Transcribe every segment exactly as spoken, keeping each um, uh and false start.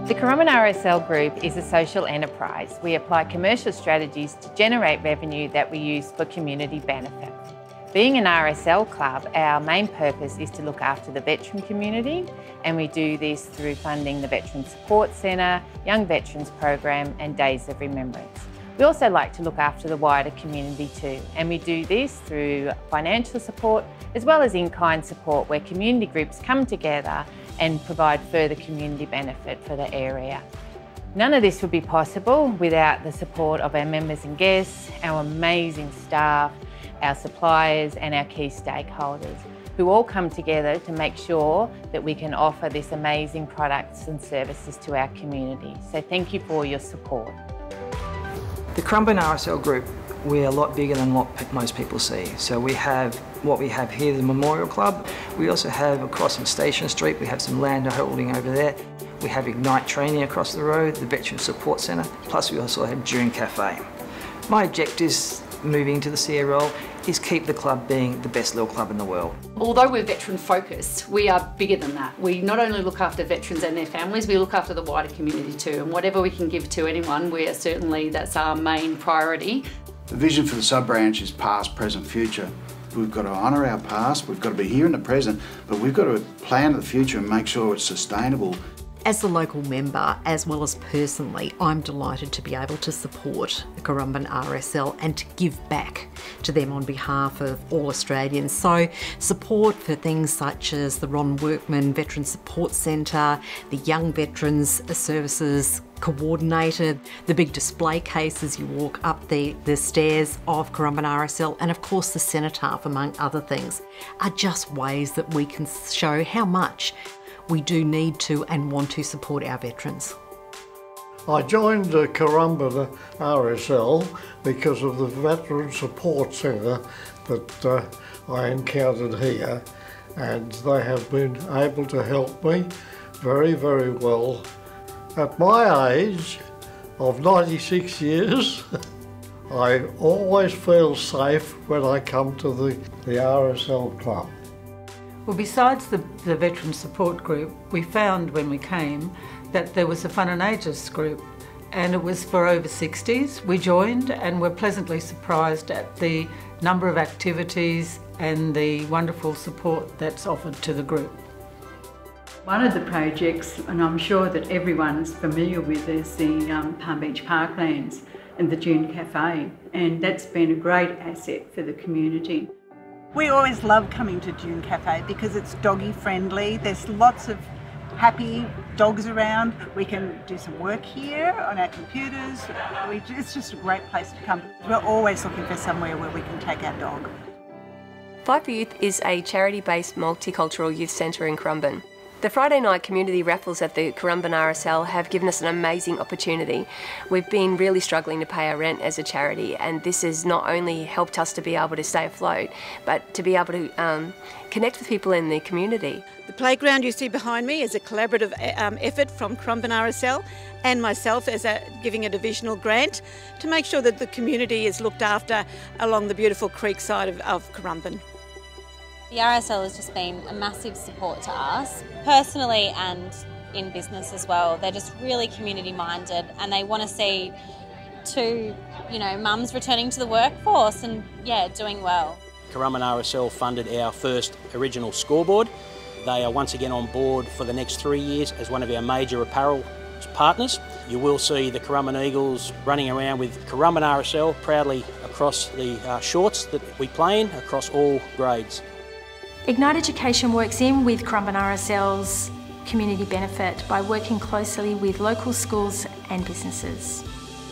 The Currumbin R S L Group is a social enterprise. We apply commercial strategies to generate revenue that we use for community benefit. Being an R S L club, our main purpose is to look after the veteran community, and we do this through funding the Veteran Support Centre, Young Veterans Program and Days of Remembrance. We also like to look after the wider community too, and we do this through financial support as well as in-kind support where community groups come together and provide further community benefit for the area. None of this would be possible without the support of our members and guests, our amazing staff, our suppliers and our key stakeholders, who all come together to make sure that we can offer this amazing products and services to our community. So thank you for your support. The Currumbin R S L Group, we're a lot bigger than what most people see. So we have what we have here, the Memorial Club. We also have across on Station Street, we have some land holding over there. We have Ignite Training across the road, the Veteran Support Centre, plus we also have June Cafe. My objectives moving to the C R L is keep the club being the best little club in the world. Although we're veteran focused, we are bigger than that. We not only look after veterans and their families, we look after the wider community too. And whatever we can give to anyone, we are certainly, that's our main priority. The vision for the sub-branch is past, present, future. We've got to honour our past, we've got to be here in the present, but we've got to plan the future and make sure it's sustainable. As the local member, as well as personally, I'm delighted to be able to support the Currumbin R S L and to give back to them on behalf of all Australians. So support for things such as the Ron Workman Veteran Support Centre, the Young Veterans Services Coordinator, the big display case as you walk up the, the stairs of Currumbin R S L, and of course the cenotaph, among other things, are just ways that we can show how much we do need to and want to support our veterans. I joined the Currumbin R S L because of the Veteran Support Centre that uh, I encountered here, and they have been able to help me very, very well. At my age of ninety-six years, I always feel safe when I come to the, the R S L Club. Well, besides the, the Veteran Support Group, we found when we came that there was a Fun and Ages group, and it was for over sixties. We joined and were pleasantly surprised at the number of activities and the wonderful support that's offered to the group. One of the projects, and I'm sure that everyone's familiar with, is the um, Palm Beach Parklands and the June Cafe, and that's been a great asset for the community. We always love coming to June Cafe because it's doggy friendly. There's lots of happy dogs around. We can do some work here on our computers. We, it's just a great place to come. We're always looking for somewhere where we can take our dog. Five for Youth is a charity-based multicultural youth centre in Currumbin. The Friday night community raffles at the Currumbin R S L have given us an amazing opportunity. We've been really struggling to pay our rent as a charity, and this has not only helped us to be able to stay afloat, but to be able to um, connect with people in the community. The playground you see behind me is a collaborative um, effort from Currumbin R S L and myself as a, giving a divisional grant to make sure that the community is looked after along the beautiful creek side of, of Currumbin. The R S L has just been a massive support to us, personally and in business as well. They're just really community minded, and they want to see two, you know, mums returning to the workforce and, yeah, doing well. Currumbin R S L funded our first original scoreboard. They are once again on board for the next three years as one of our major apparel partners. You will see the Currumbin Eagles running around with Currumbin R S L proudly across the uh, shorts that we play in across all grades. Ignite Education works in with Currumbin R S L's community benefit by working closely with local schools and businesses.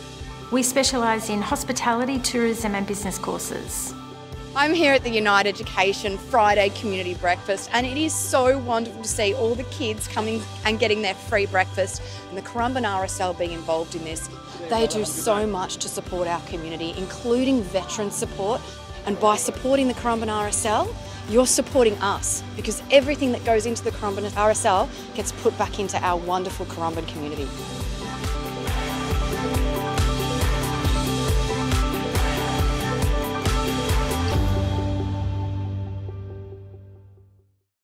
We specialise in hospitality, tourism and business courses. I'm here at the Ignite Education Friday community breakfast, and it is so wonderful to see all the kids coming and getting their free breakfast, and the Currumbin R S L being involved in this. They do so much to support our community, including veteran support, and by supporting the Currumbin R S L, you're supporting us, because everything that goes into the Currumbin R S L gets put back into our wonderful Currumbin community.